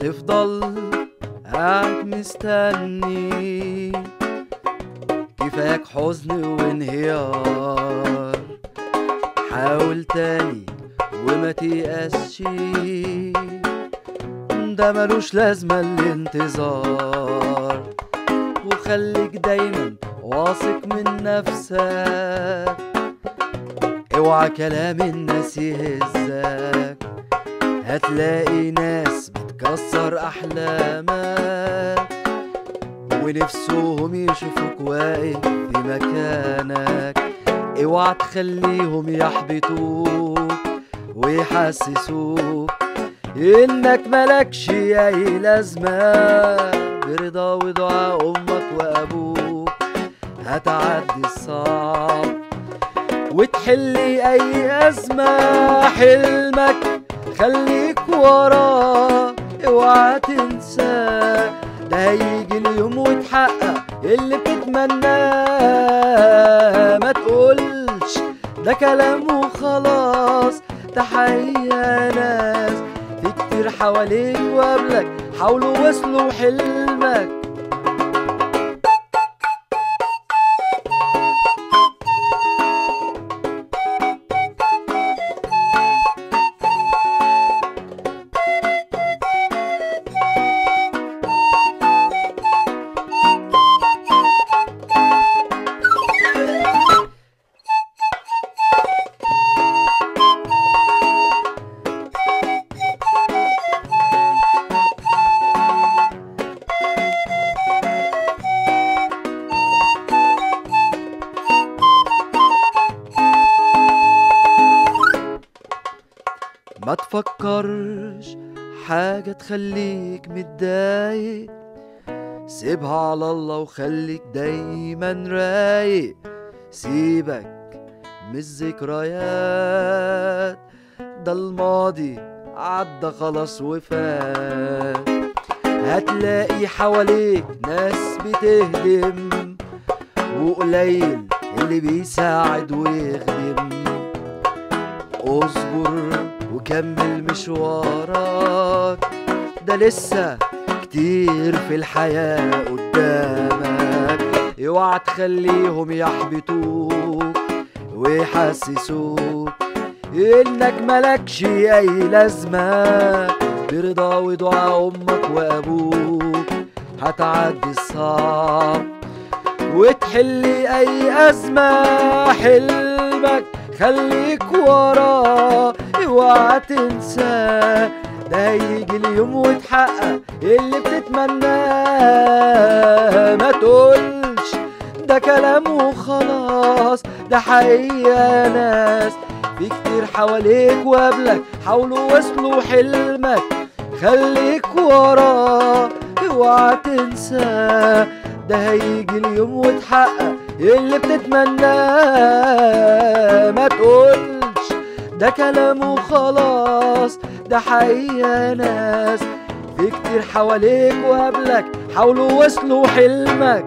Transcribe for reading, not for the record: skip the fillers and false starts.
تفضل قاعد مستني، كفاك حزن وانهيار. حاول تاني وما تيأسش، ده ملوش لازمة الانتظار. وخليك دايما واثق من نفسك، اوعى كلام الناس يهزك. هتلاقي ناس بتكسر احلامك، ونفسهم يشوفوك واقف في مكانك. اوعى تخليهم يحبطوك ويحسسوك انك ملكش اي لازمة. برضا ودعاء امك وابوك هتعدي الصعب وتحلي اي ازمة. حلمك خليك وراه، اوعى تنساه، ده هيجي اليوم وتحقق اللي بتتمناه. ما تقولش ده كلام وخلاص، ده حقيقة ناس في كتير حواليك وقبلك حاولوا وصلوا حلمك. ما تفكرش حاجة تخليك متضايق، سيبها على الله وخليك دايما رايق. سيبك من الذكريات، ده الماضي عدى خلاص وفات. هتلاقي حواليك ناس بتهدم، وقليل اللي بيساعد ويخدم. اصبر وكمل مشوارك، ده لسه كتير في الحياة قدامك. اوعى تخليهم يحبطوك ويحسسوك انك ملكش اي لازمة. برضا ودعاء امك وابوك هتعدي الصعب وتحلي اي ازمة. حلمك خليك وراه، اوعى تنساه، ده هيجي اليوم وتحقق اللي بتتمناه. ما تقولش ده كلام وخلاص، ده حقيقة ناس في كتير حواليك وقبلك حاولوا وصلوا حلمك. خليك وراه، اوعى تنساه، ده هيجي اليوم وتحقق اللي بتتمناه. ما تقولش ده كلام وخلاص، ده حقيقة ناس في كتير حواليك وقبلك حاولوا وصلوا حلمك.